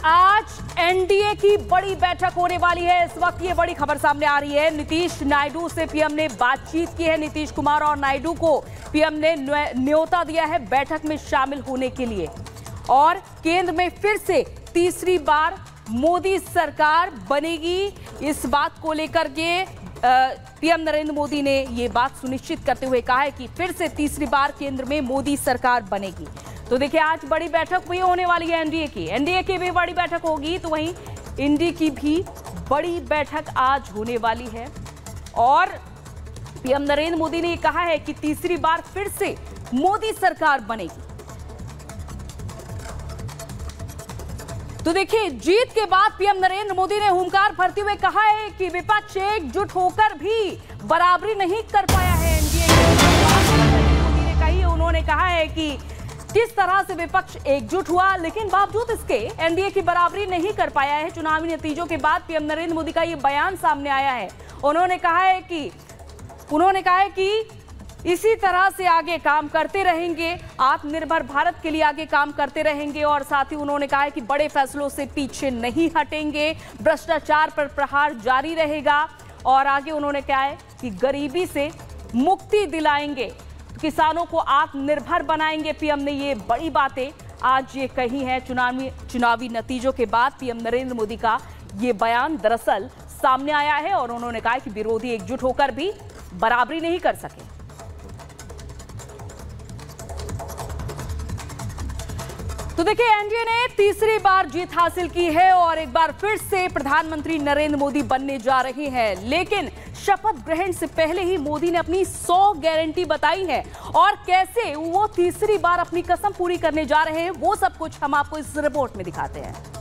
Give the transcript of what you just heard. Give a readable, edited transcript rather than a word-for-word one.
आज एनडीए की बड़ी बैठक होने वाली है। इस वक्त ये बड़ी खबर सामने आ रही है। नीतीश नायडू से पीएम ने बातचीत की है। नीतीश कुमार और नायडू को पीएम ने न्योता दिया है बैठक में शामिल होने के लिए। और केंद्र में फिर से तीसरी बार मोदी सरकार बनेगी, इस बात को लेकर के पीएम नरेंद्र मोदी ने ये बात सुनिश्चित करते हुए कहा है कि फिर से तीसरी बार केंद्र में मोदी सरकार बनेगी। तो देखिए, आज बड़ी बैठक भी होने वाली है एनडीए की भी बड़ी बैठक होगी, तो वहीं इंडी की भी बड़ी बैठक आज होने वाली है। और पीएम नरेंद्र मोदी ने कहा है कि तीसरी बार फिर से मोदी सरकार बनेगी। तो देखिए, जीत के बाद पीएम नरेंद्र मोदी ने हुंकार भरते हुए कहा है कि विपक्ष एकजुट होकर भी बराबरी नहीं कर पाया है एनडीए मोदी ने कही। उन्होंने कहा है कि किस तरह से विपक्ष एकजुट हुआ, लेकिन बावजूद इसके एनडीए की बराबरी नहीं कर पाया है। चुनावी नतीजों के बाद पीएम नरेंद्र मोदी का ये बयान सामने आया है। उन्होंने कहा है कि इसी तरह से आगे काम करते रहेंगे, आत्मनिर्भर भारत के लिए आगे काम करते रहेंगे। और साथ ही उन्होंने कहा है कि बड़े फैसलों से पीछे नहीं हटेंगे, भ्रष्टाचार पर प्रहार जारी रहेगा। और आगे उन्होंने कहा है कि गरीबी से मुक्ति दिलाएंगे, किसानों को आत्मनिर्भर बनाएंगे। पीएम ने ये बड़ी बातें आज ये कही हैं। चुनावी नतीजों के बाद पीएम नरेंद्र मोदी का ये बयान दरअसल सामने आया है। और उन्होंने कहा कि विरोधी एकजुट होकर भी बराबरी नहीं कर सके। तो देखिए, एनडीए ने तीसरी बार जीत हासिल की है और एक बार फिर से प्रधानमंत्री नरेंद्र मोदी बनने जा रहे हैं। लेकिन शपथ ग्रहण से पहले ही मोदी ने अपनी 100 गारंटी बताई है और कैसे वो तीसरी बार अपनी कसम पूरी करने जा रहे हैं, वो सब कुछ हम आपको इस रिपोर्ट में दिखाते हैं।